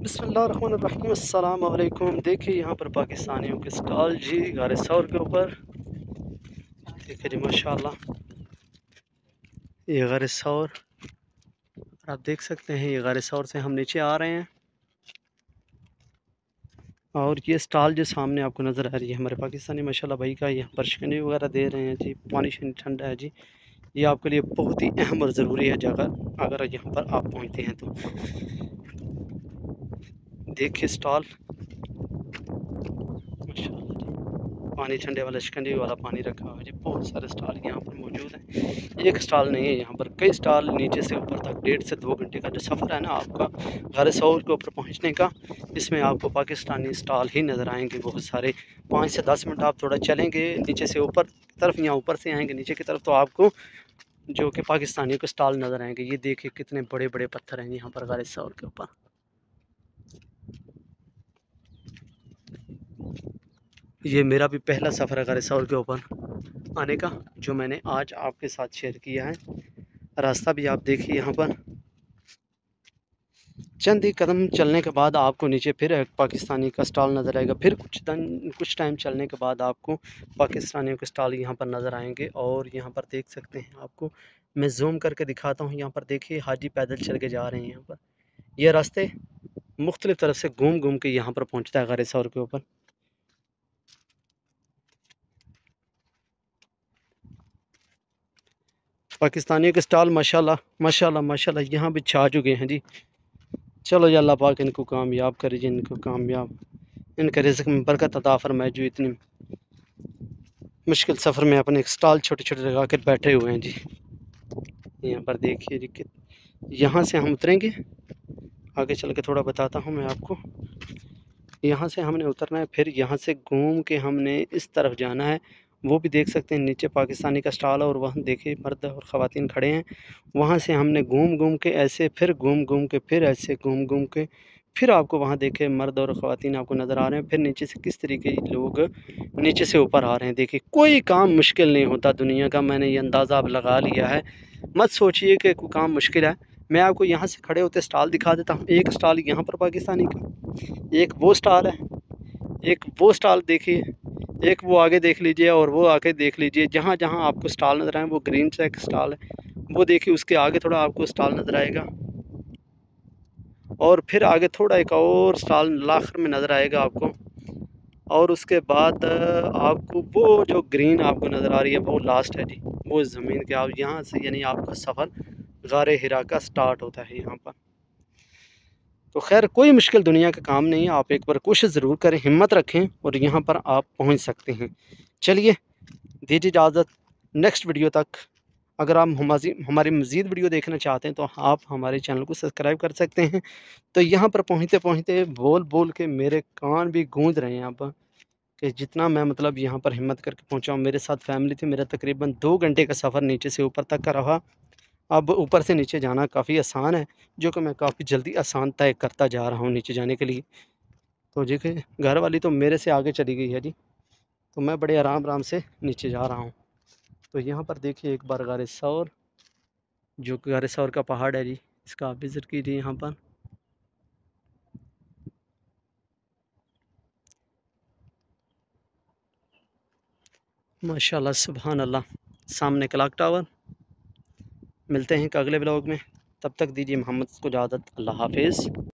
बिस्मिल्लाहिर्रहमानिर्रहीम। अस्सलाम वालेकुम। देखिए यहाँ पर पाकिस्तानियों के स्टॉल जी गारे सौर के ऊपर। देखिए जी माशाल्लाह ये गारे सौर, आप देख सकते हैं ये गारे सौर से हम नीचे आ रहे हैं और ये स्टॉल जो सामने आपको नज़र आ रही है हमारे पाकिस्तानी माशाल्लाह भाई का, यहाँ पर शिकंजी वगैरह दे रहे हैं जी। पानी ठंडा है जी। ये आपके लिए बहुत ही अहम और ज़रूरी है जगह, अगर यहाँ पर आप पहुँचते हैं तो। देखिए स्टॉल माशाल्लाह जी, पानी ठंडे वाला शिकंजी वाला पानी रखा हुआ है जी। बहुत सारे स्टॉल यहाँ पर मौजूद हैं, एक स्टॉल नहीं है, यहाँ पर कई स्टॉल नीचे से ऊपर तक। 1.5 से 2 घंटे का जो सफ़र है ना आपका गारे सौर के ऊपर पहुँचने का, इसमें आपको पाकिस्तानी स्टॉल ही नज़र आएंगे बहुत सारे। 5 से 10 मिनट आप थोड़ा चलेंगे नीचे से ऊपर तरफ, या ऊपर से आएंगे नीचे की तरफ, तो आपको जो कि पाकिस्तानियों के स्टॉल नज़र आएंगे। ये देखिए कितने बड़े बड़े पत्थर हैं यहाँ पर गारे सौर के ऊपर। ये मेरा भी पहला सफ़र है गारे सौर के ऊपर आने का, जो मैंने आज आपके साथ शेयर किया है। रास्ता भी आप देखिए, यहाँ पर चंद ही कदम चलने के बाद आपको नीचे फिर एक पाकिस्तानी का स्टॉल नज़र आएगा। फिर कुछ टाइम चलने के बाद आपको पाकिस्तानियों के स्टॉल यहाँ पर नज़र आएंगे। और यहाँ पर देख सकते हैं, आपको मैं जूम करके दिखाता हूँ। यहाँ पर देखिए हाजी पैदल चल के जा रहे हैं। यहाँ पर यह रास्ते मुख्तलिफ़ तरफ से घूम घूम के यहाँ पर पहुँचता है गारे सौर के ऊपर। पाकिस्तानियों के स्टॉल माशाल्लाह माशाल्लाह माशाल्लाह यहाँ भी छा चुके हैं जी। चलो या अल्लाह पाक इनको कामयाब करे जी, इनको कामयाब, इनके रिज़्क़ में बरकत अता फरमाए। जो इतनी मुश्किल सफ़र में अपने स्टॉल छोटे छोटे लगा कर बैठे हुए हैं जी। यहाँ पर देखिए जी कि यहाँ से हम उतरेंगे, आगे चल के थोड़ा बताता हूँ मैं आपको। यहाँ से हमने उतरना है, फिर यहाँ से घूम के हमने इस तरफ जाना है। वो भी देख सकते हैं नीचे पाकिस्तानी का स्टॉल है, और वहाँ देखिए मर्द और ख़वातीन खड़े हैं। वहाँ से हमने घूम घूम के ऐसे, फिर घूम घूम के, फिर ऐसे घूम घूम के, फिर आपको वहाँ देखे मर्द और ख़वातीन आपको नज़र आ रहे हैं। फिर नीचे से किस तरीके लोग नीचे से ऊपर आ रहे हैं। देखिए कोई काम मुश्किल नहीं होता दुनिया का, मैंने ये अंदाज़ा अब लगा लिया है। मत सोचिए कि कोई काम मुश्किल है। मैं आपको यहाँ से खड़े होते स्टॉल दिखा देता हूँ। एक स्टॉल यहाँ पर पाकिस्तानी का, एक वो स्टॉल है, एक वो स्टॉल देखिए, एक वो आगे देख लीजिए, और वो आगे देख लीजिए। जहाँ जहाँ आपको स्टॉल नज़र आए, वो ग्रीन सा एक स्टॉल है, वो देखिए। उसके आगे थोड़ा आपको स्टॉल नज़र आएगा, और फिर आगे थोड़ा एक और स्टॉल आखिर में नज़र आएगा आपको। और उसके बाद आपको वो जो ग्रीन आपको नज़र आ रही है, वो लास्ट है जी। वो ज़मीन के आप यहाँ से, यानी आपका सफ़र गारे हिरा का स्टार्ट होता है यहाँ पर। तो खैर कोई मुश्किल दुनिया का काम नहीं है, आप एक बार कोशिश ज़रूर करें, हिम्मत रखें, और यहाँ पर आप पहुँच सकते हैं। चलिए दीजिए इजाज़त, नेक्स्ट वीडियो तक। अगर आप हमारी मज़ीद वीडियो देखना चाहते हैं तो आप हमारे चैनल को सब्सक्राइब कर सकते हैं। तो यहाँ पर पहुँचते पहुँचते बोल बोल के मेरे कान भी गूंज रहे हैं अब, कि जितना मैं मतलब यहाँ पर हिम्मत करके पहुँचा हूँ। मेरे साथ फैमिली थी, मेरा तकरीबन 2 घंटे का सफ़र नीचे से ऊपर तक का रहा। अब ऊपर से नीचे जाना काफ़ी आसान है, जो कि मैं काफ़ी जल्दी आसान तय करता जा रहा हूँ नीचे जाने के लिए। तो देखिए घर वाली तो मेरे से आगे चली गई है जी, तो मैं बड़े आराम आराम से नीचे जा रहा हूँ। तो यहाँ पर देखिए एक बार गारे सौर, जो कि गारे सौर का पहाड़ है जी, इसका आप विज़िट कीजिए यहाँ पर। माशाल्लाह सुभान अल्लाह। सामने क्लॉक टावर। मिलते हैं एक अगले ब्लॉग में, तब तक दीजिए मोहम्मद को इजाज़त। अल्लाह हाफिज़।